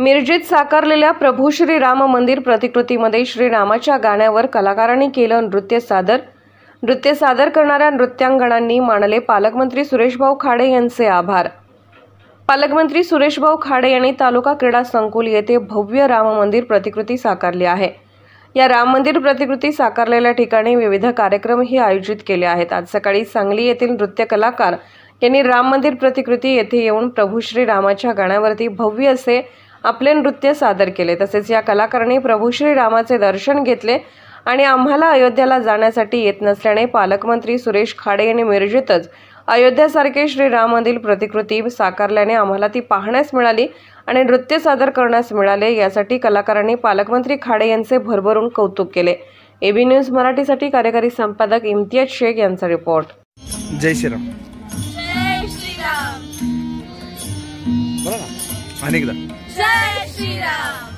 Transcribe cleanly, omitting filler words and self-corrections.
मिरजेत साकारलेल्या प्रभू श्री राम मंदिर प्रतिकृतीमध्ये श्रीरामाच्या गाण्यावर कलाकारांनी केलं नृत्य सादर करणाऱ्या नृत्यांगणांनी मानले पालकमंत्री सुरेशभाऊ खाडे यांचे आभार। पालकमंत्री सुरेशभाऊ खाडे यांनी तालुका क्रीडा संकुल येथे भव्य राम मंदिर प्रतिकृती साकारली आहे। या राम मंदिर प्रतिकृती साकारलेल्या ठिकाणी विविध कार्यक्रमही आयोजित केले आहेत। आज सकाळी सांगली येथील नृत्य कलाकार यांनी राम मंदिर प्रतिकृती येथे येऊन प्रभू श्री रामाच्या गाण्यावरती भव्य असे आपले नृत्य सादर केले। तसेच या कलाकारांनी प्रभू श्री रामाचे दर्शन घेतले आणि आम्हाला अयोध्याला जाण्यासाठी येत नसल्याने पालकमंत्री सुरेश खाडे यांनी मिरजेतच अयोध्यासारखे श्री राम मंदिर प्रतिकृती साकारल्याने आम्हाला ती पाहण्यास मिळाली आणि नृत्य सादर करण्यास मिळाले। यासाठी कलाकारांनी पालकमंत्री खाडे यांचे भरभरून कौतुक केले। एबी न्यूज मराठीसाठी कार्यकारी संपादक इम्तियाज शेख यांचा रिपोर्ट। जय श्रीराम। जय श्रीराम। बोला ना अनेकदा। जय श्रीराम।